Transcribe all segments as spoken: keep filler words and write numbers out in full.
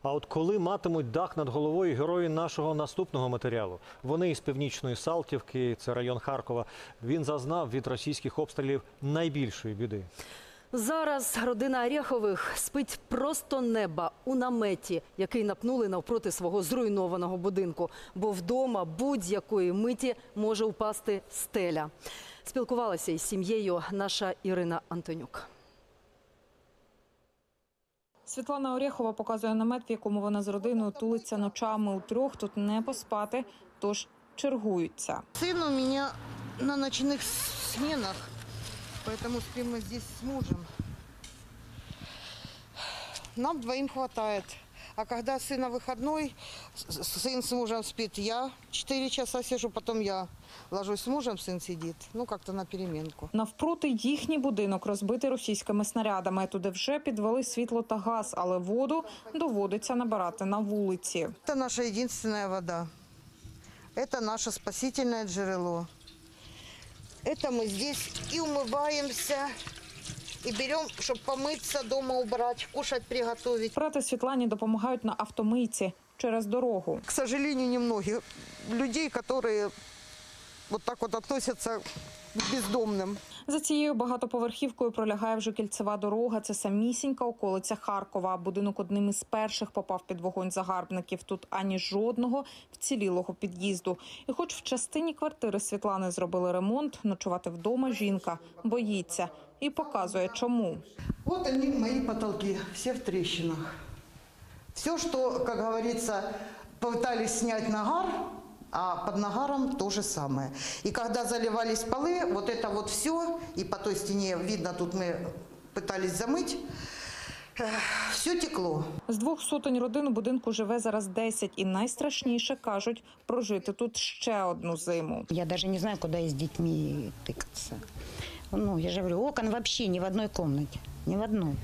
А от коли матимуть дах над головою герої нашого наступного матеріалу? Вони із Північної Салтівки, це район Харкова. Він зазнав від російських обстрілів найбільшої біди. Зараз родина Орєхових спить просто неба у наметі, який напнули навпроти свого зруйнованого будинку. Бо вдома будь-якої миті може упасти стеля. Спілкувалася із сім'єю наша Ірина Антонюк. Світлана Орєхова показує намет, в якому вона з родиною тулиться ночами. Утрьох тут не поспати, тож чергуються. Сын у меня на ночных сменах, поэтому спим мы здесь с мужем. Нам двоим хватает. А когда сын на выходной, сын с мужем спит, я четыре часа сижу, потом я ложусь с мужем, сын сидит. Ну, как-то на переменку. Навпроти їхній будинок розбитий російськими снарядами. Туди вже підвели світло та газ, але воду доводиться набирати на вулиці. Это наша единственная вода. Это наше спасительное джерело. Это мы здесь и умываемся, и берем, чтобы помыться, дома убрать, кушать приготовить. Брати Світлані допомагають на автомийці через дорогу. К сожалению, немногих людей, которые вот так вот относятся к бездомным. За цією багатоповерхівкою пролягає вже кільцева дорога. Це самісінька околиця Харкова. Будинок одним із перших попав під вогонь загарбників. Тут ані жодного вцілілого під'їзду. І хоч в частині квартири Світлани зробили ремонт, ночувати вдома жінка боїться. І показує, чому. Вот они, мои потолки, все в трещинах. Все, что, как говорится, пытались снять нагар, а под нагаром то же самое. И когда заливались полы, вот это вот все, и по той стене, видно, тут мы пытались замыть, все текло. З двох сотень родин у будинку живе зараз десять. І найстрашніше, кажуть, прожити тут ще одну зиму. Я даже не знаю, куда с детьми тыкаться. Ну, я же говорю, окон вообще ни в одной комнате, ни в одной.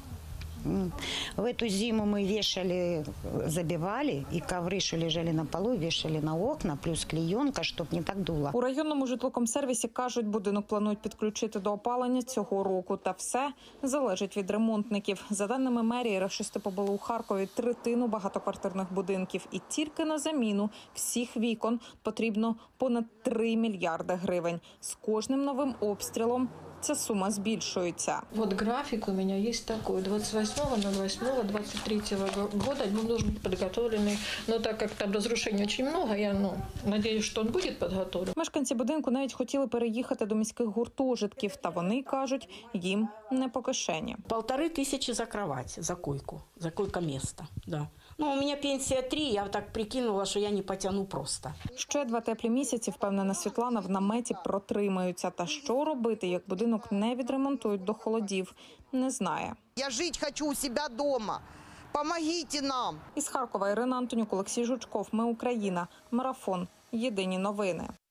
В эту зиму мы вешали, забивали, и ковры, что лежали на полу, вешали на окна, плюс клеенка, щоб не так дуло. У районному житлокомсервісі кажуть, будинок планують підключити до опалення цього року. Та все залежить від ремонтників. За даними мерії, рашисти побили у Харкові третину багатоквартирних будинків. І тільки на заміну всіх вікон потрібно понад три мільярди гривень. З кожним новим обстрілом ця сума збільшується. Вот график у меня есть такой. двадцать восьмого ноль восьмого двадцать третьего года он должен быть подготовленный. Но так как там разрушений очень много, я ну, надеюсь, что он будет подготовлен. Мешканці будинку навіть хотіли переїхати до міських гуртожитків. Та вони кажуть, їм не по кишені. Полторы тысячи за кровать, за койку, за койко-место, да. Ну, у меня пенсия три, я так прикинула, что я не потяну просто. Ще два теплі місяці, впевнена Світлана, в наметі протримаються. Та що робити, як будинок не відремонтують до холодів, не знає. Я жить хочу у себя дома. Помогите нам. Із Харкова Ірина Антонюк, Олексій Жучков. Ми Україна. Марафон. Єдині новини.